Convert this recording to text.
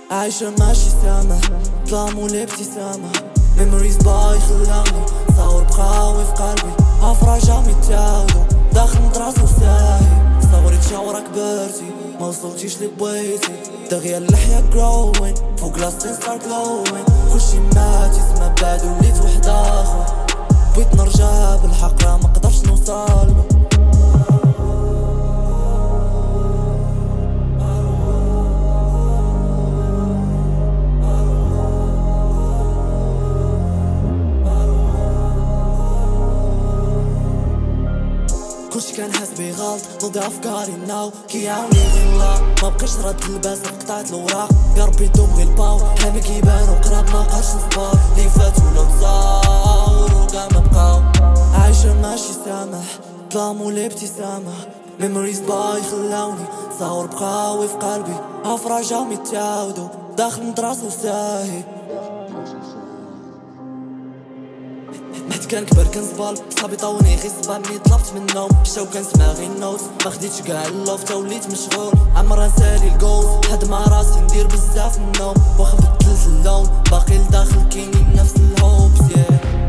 عايشة ماشي سامح ظلام والابتسامة ميموريز باي خلاوني صور بخاوي في قلبي افراج عم يتعاودو داخل مدرسة وساهي صوري تشاورك كبرتي ما وصلتيش لبويتي دغيا اللحية جروين فوق لاستين ستار جلوين كلشي مات يسمى بعد وليت واحد اخر بغيت نرجع بالحق راه مقدرش نوصل كلشي كان حاس بي غلط نوضي افكاري ناو كيعاوني غلا ما بقيتش راد اللباس قطعت الوراق يا ربي دوم غير الباو حلامي كيبانو قراب ما بقاش نصبر لي فاتو لو تصاور وكاع ما بقاو عايشة ماشي سامح ظلام والابتسامة ميموريز باي خلاوني صور بقاوي في قلبي افراج عم يتعاودو داخل مدرسة وساهي حيت كان كبر كنزبال صحابي طاوني غير الصباح ملي طلبت منهم مشاو كنسمع غير النوت ما خديتش كاع اللوف تا وليت مشغول عمرها نسالي الجوز حد مع راسي ندير بزاف النوم واخا بدلت اللون باقي لداخل كاينين نفس الهوبس